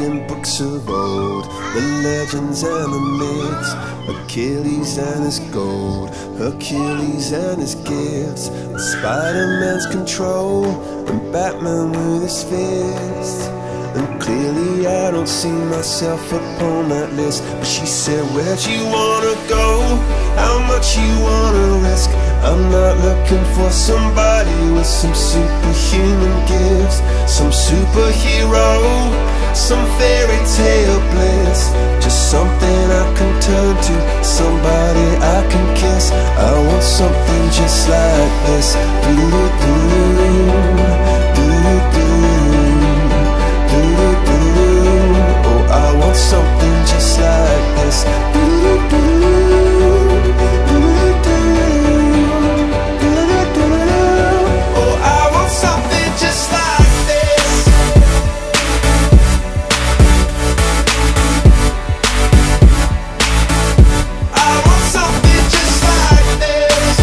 reading books of old, the legends and the myths, Achilles and his gold, Hercules and his gifts, and Spider-Man's control, and Batman with his fists. And clearly I don't see myself upon that list. But she said, where'd you wanna go? How much you wanna risk? I'm not looking for somebody with some superhuman gifts, some superhero, some fairy tale bliss. Just something I can turn to, somebody I can kiss. I want something just like this. Oh, I want something just like this. Oh, I want something just like this. I want something just like this.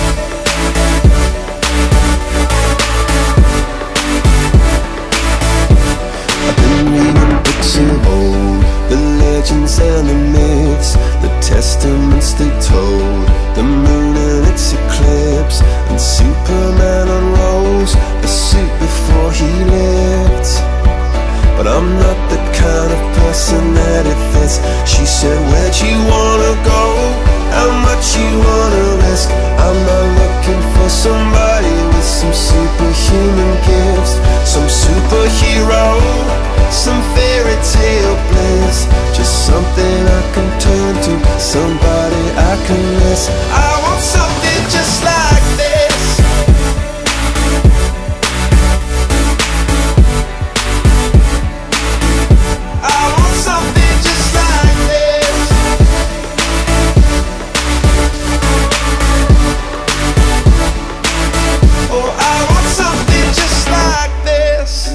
I've been reading books of old, the legends and the myths, the testaments they told, the moon and its eclipse, and Superman unrolls a suit before he lived. But I'm not the kind of person that it fits. She said, where'd you wanna go? How much you wanna risk? I'm not looking for somebody with some superhuman gifts, some superhero, some fairy tale bliss. Just something I can turn to, somebody I can miss. I want something just like this. I want something just like this. Oh, I want something just like this.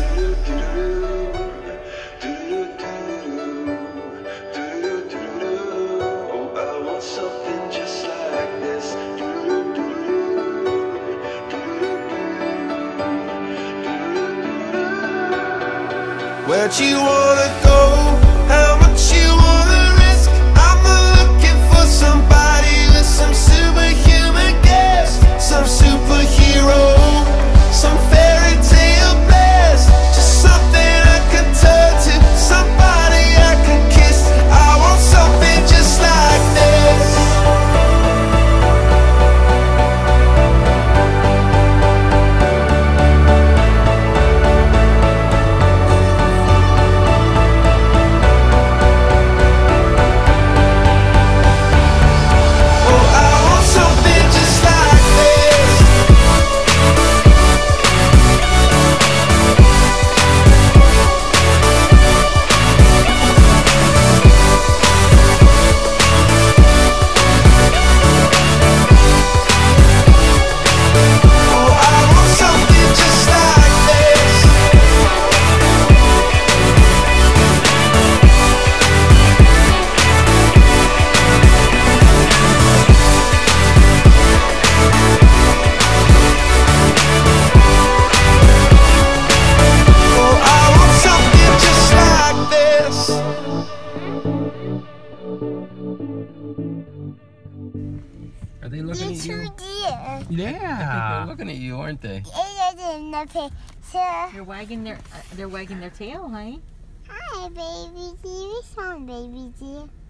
Oh, I want something just like this. Where'd you wanna go? How much you wanna risk? I'm not looking for somebody with some superhuman gifts, some superhero, some fairy tale bliss. Just something I can turn to, somebody I can kiss. I want something just like this. Are they looking at you? Deer. Yeah. They're looking at you, aren't they? In the picture. They're wagging their tail, honey. Hi, baby deer. Come, baby deer.